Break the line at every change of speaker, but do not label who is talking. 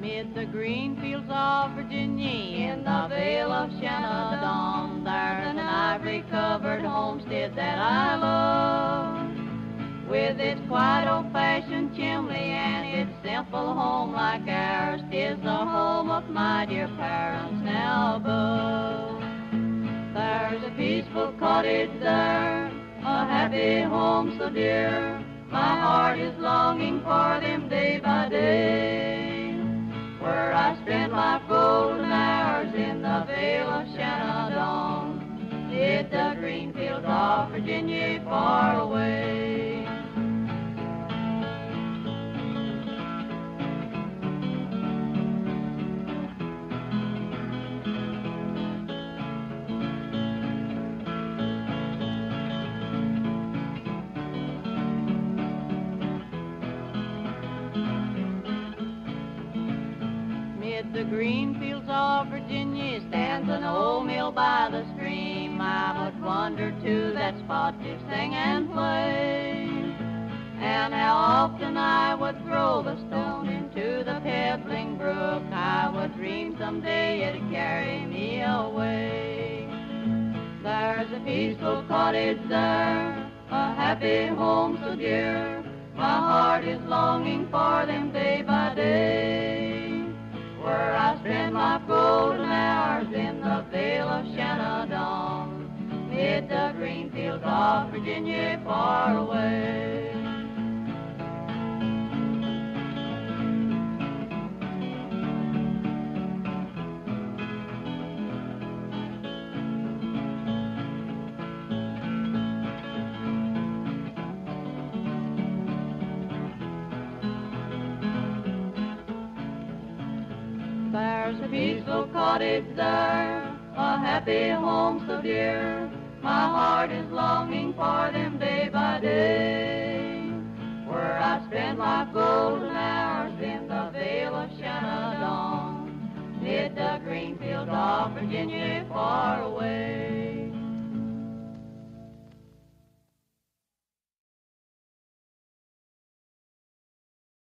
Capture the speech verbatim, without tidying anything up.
'mid the green fields of Virginia, in the vale of Shenandoah, there's an ivory-covered homestead that I love, with its quiet old-fashioned chimney and its simple home like ours. 'Tis the home of my dear parents now above. There's a peaceful cottage there, a happy home so dear. My heart is longing for them day by day, where I spend my golden hours in the vale of Shenandoah, mid the green fields of Virginia far away. Mid the green fields of Virginia stands an old mill by the stream. I would wander to that spot to sing and play, and how often I would throw the stone into the pebbling brook. I would dream someday it'd carry me away. There's a peaceful cottage there, a happy home so dear. My heart is longing for them day by day, where I spend my golden hours in the vale of Shenandoah, mid the green fields of Virginia far away. There's a peaceful cottage there, a happy home so dear. My heart is longing for them day by day, where I spend my golden hours in the vale of Shenandoah, mid the green fields of Virginia